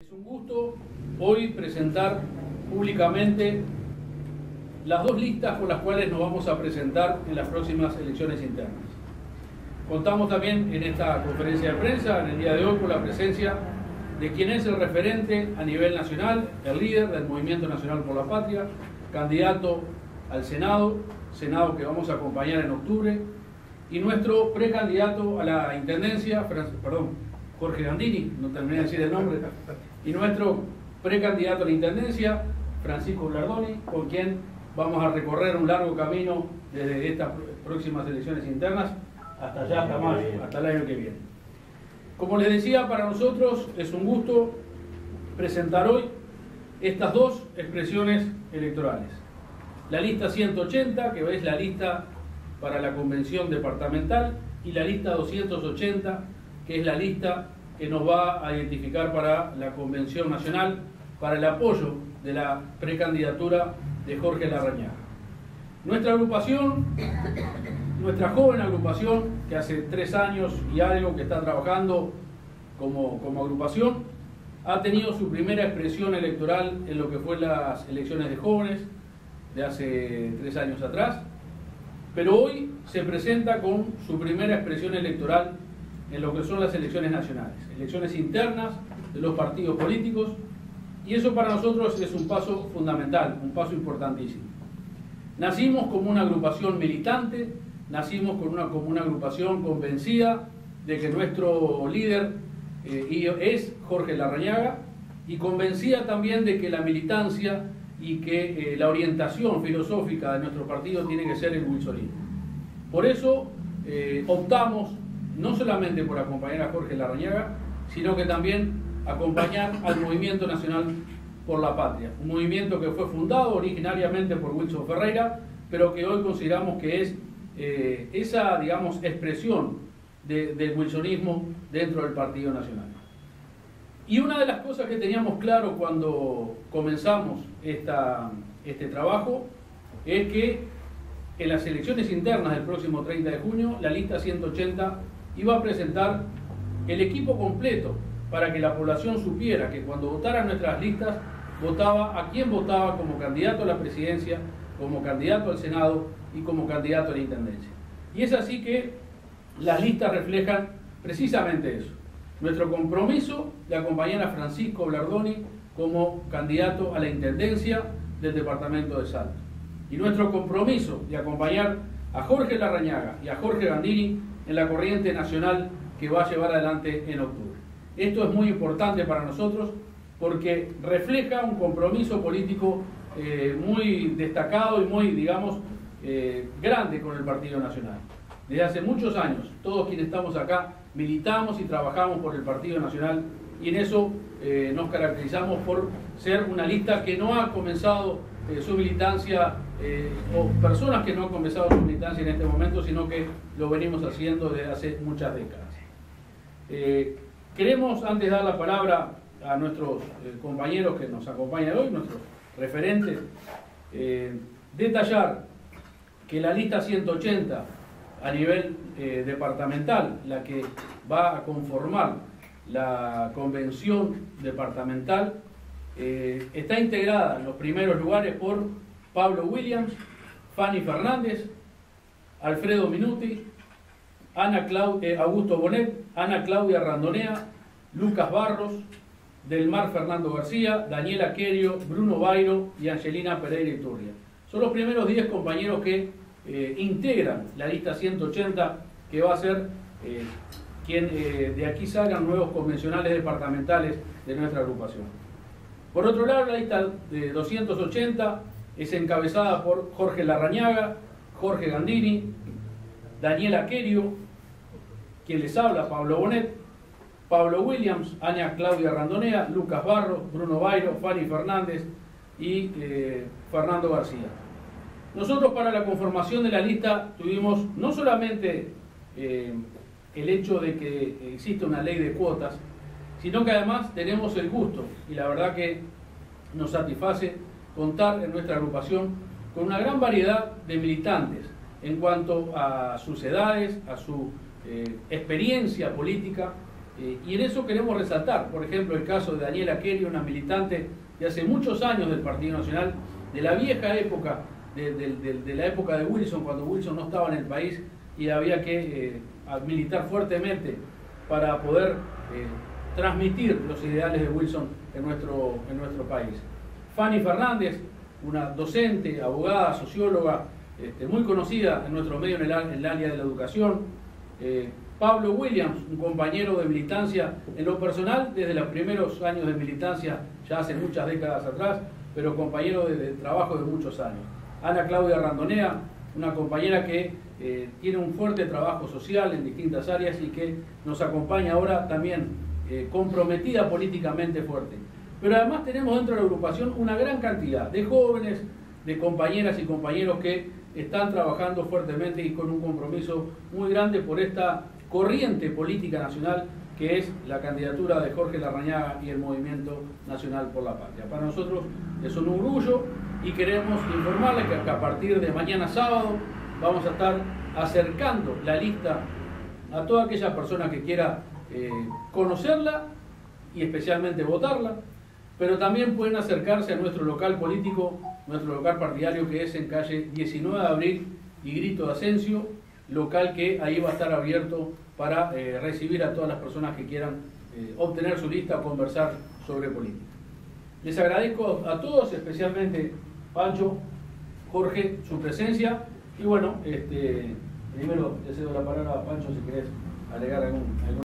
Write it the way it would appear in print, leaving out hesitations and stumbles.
Es un gusto hoy presentar públicamente las dos listas con las cuales nos vamos a presentar en las próximas elecciones internas. Contamos también en esta conferencia de prensa, en el día de hoy, con la presencia de quien es el referente a nivel nacional, el líder del Movimiento Nacional por la Patria, candidato al Senado que vamos a acompañar en octubre, y nuestro precandidato a la Intendencia, Jorge Gandini, no terminé de decir el nombre, y nuestro precandidato a la Intendencia, Francisco Blardoni, con quien vamos a recorrer un largo camino desde estas próximas elecciones internas hasta allá, hasta mayo, hasta el año que viene. Como les decía, para nosotros es un gusto presentar hoy estas dos expresiones electorales. La lista 180, que es la lista para la convención departamental, y la lista 280, que es la lista que nos va a identificar para la convención nacional, para el apoyo de la precandidatura de Jorge Larrañaga. Nuestra agrupación, nuestra joven agrupación, que hace 3 años y algo que está trabajando como agrupación, ha tenido su primera expresión electoral en lo que fue las elecciones de jóvenes de hace 3 años atrás, pero hoy se presenta con su primera expresión electoral en lo que son las elecciones nacionales, elecciones internas de los partidos políticos, y eso para nosotros es un paso fundamental, un paso importantísimo. Nacimos como una agrupación militante, nacimos como una agrupación convencida de que nuestro líder es Jorge Larrañaga, y convencida también de que la militancia y que la orientación filosófica de nuestro partido tiene que ser el wilsonismo. Por eso optamos no solamente por acompañar a Jorge Larrañaga, sino que también acompañar al Movimiento Nacional por la Patria, un movimiento que fue fundado originariamente por Wilson Ferreira, pero que hoy consideramos que es esa, digamos, expresión del wilsonismo dentro del Partido Nacional. Y una de las cosas que teníamos claro cuando comenzamos este trabajo es que en las elecciones internas del próximo 30 de junio, la lista 180 iba a presentar el equipo completo para que la población supiera que cuando votaran nuestras listas, votaba a quién votaba como candidato a la presidencia, como candidato al Senado y como candidato a la Intendencia. Y es así que las listas reflejan precisamente eso. Nuestro compromiso de acompañar a Francisco Blardoni como candidato a la Intendencia del departamento de Salta. Y nuestro compromiso de acompañar a Jorge Larrañaga y a Jorge Gandini en la corriente nacional que va a llevar adelante en octubre. Esto es muy importante para nosotros porque refleja un compromiso político muy destacado y muy, digamos, grande con el Partido Nacional. Desde hace muchos años, todos quienes estamos acá militamos y trabajamos por el Partido Nacional, y en eso nos caracterizamos por ser una lista que no ha comenzado su militancia, o personas que no han comenzado su militancia en este momento, sino que lo venimos haciendo desde hace muchas décadas. Queremos, antes de dar la palabra a nuestros compañeros que nos acompañan hoy, nuestros referentes, detallar que la lista 180 a nivel departamental, la que va a conformar la convención departamental, está integrada en los primeros lugares por Pablo Williams, Fanny Fernández, Alfredo Minuti, Augusto Bonet, Ana Claudia Randonea, Lucas Barros, Delmar Fernando García, Daniela Querio, Bruno Bairo y Angelina Pereira Iturria. Son los primeros 10 compañeros que integran la lista 180, que va a ser quien de aquí salgan nuevos convencionales departamentales de nuestra agrupación. Por otro lado, la lista de 280 es encabezada por Jorge Larrañaga, Jorge Gandini, Daniela Querio, quien les habla, Pablo Bonet, Pablo Williams, Ana Claudia Randonea, Lucas Barros, Bruno Bairo, Fanny Fernández y Fernando García. Nosotros para la conformación de la lista tuvimos no solamente el hecho de que existe una ley de cuotas, sino que además tenemos el gusto, y la verdad que nos satisface contar en nuestra agrupación con una gran variedad de militantes en cuanto a sus edades, a su experiencia política, Y en eso queremos resaltar, por ejemplo, el caso de Daniela Kelly, una militante de hace muchos años del Partido Nacional, de la vieja época, de la época de Wilson, cuando Wilson no estaba en el país y había que militar fuertemente para poder transmitir los ideales de Wilson en nuestro país. Fanny Fernández, una docente, abogada, socióloga, muy conocida en nuestro medio en el área de la educación. Pablo Williams, un compañero de militancia en lo personal desde los primeros años de militancia, ya hace muchas décadas atrás, pero compañero de trabajo de muchos años. Ana Claudia Randonea, una compañera que tiene un fuerte trabajo social en distintas áreas y que nos acompaña ahora también comprometida políticamente fuerte. Pero además tenemos dentro de la agrupación una gran cantidad de jóvenes, de compañeras y compañeros que están trabajando fuertemente y con un compromiso muy grande por esta corriente política nacional que es la candidatura de Jorge Larrañaga y el Movimiento Nacional por la Patria. Para nosotros es un orgullo y queremos informarles que a partir de mañana sábado vamos a estar acercando la lista a toda aquella persona que quiera conocerla y especialmente votarla, pero también pueden acercarse a nuestro local político, nuestro local partidario, que es en calle 19 de Abril y Grito de Asensio, local que ahí va a estar abierto para recibir a todas las personas que quieran obtener su lista o conversar sobre política. Les agradezco a todos, especialmente Pancho, Jorge, su presencia, y bueno, primero te cedo la palabra a Pancho si querés agregar algún